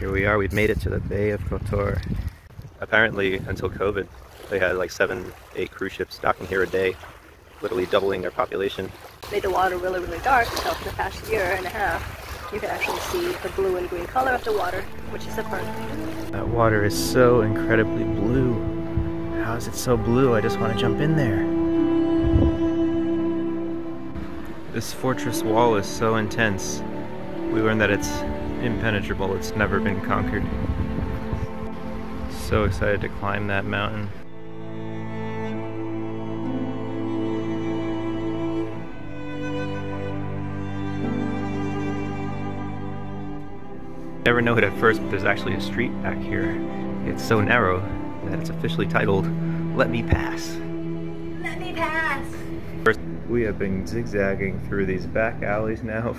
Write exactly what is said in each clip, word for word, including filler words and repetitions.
Here we are, we've made it to the Bay of Kotor. Apparently, until COVID, they had like seven, eight cruise ships docking here a day, literally doubling their population. Made the water really, really dark, so for the past year and a half, you can actually see the blue and green color of the water, which is the fern. That water is so incredibly blue. How is it so blue? I just want to jump in there. This fortress wall is so intense. We learned that it's impenetrable, it's never been conquered. So excited to climb that mountain. Never know it at first, but there's actually a street back here. It's so narrow that it's officially titled, "Let Me Pass." Let me pass! First, we have been zigzagging through these back alleys now.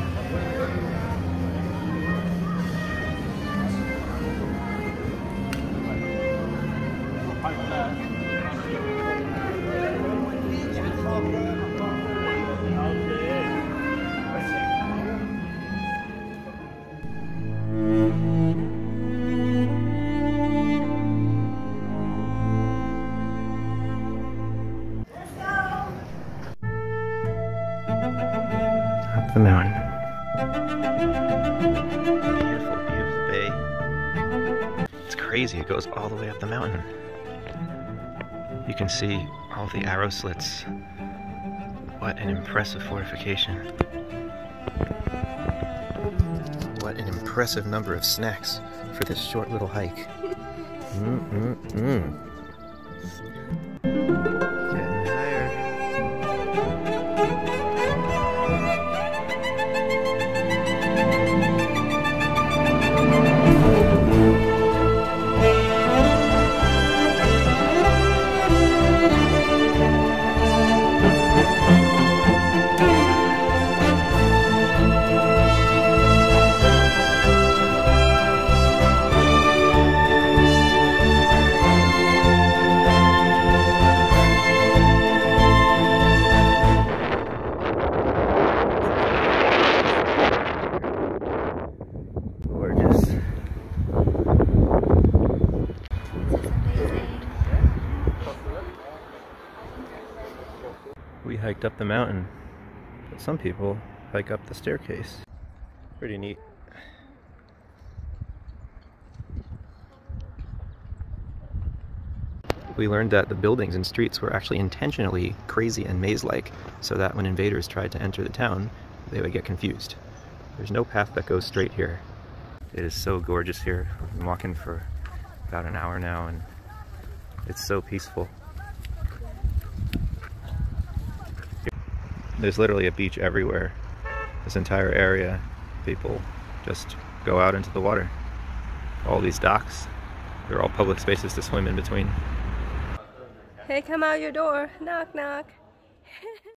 Up the mountain. Beautiful, beautiful bay. It's crazy, it goes all the way up the mountain. You can see all the arrow slits. What an impressive fortification. What an impressive number of snacks for this short little hike. Mm-mm-mm. Getting higher. We hiked up the mountain, but some people hike up the staircase. Pretty neat. We learned that the buildings and streets were actually intentionally crazy and maze-like, so that when invaders tried to enter the town, they would get confused. There's no path that goes straight here. It is so gorgeous here. I've been walking for about an hour now, and it's so peaceful. There's literally a beach everywhere. This entire area, people just go out into the water. All these docks, they're all public spaces to swim in between. Hey, come out your door. Knock, knock.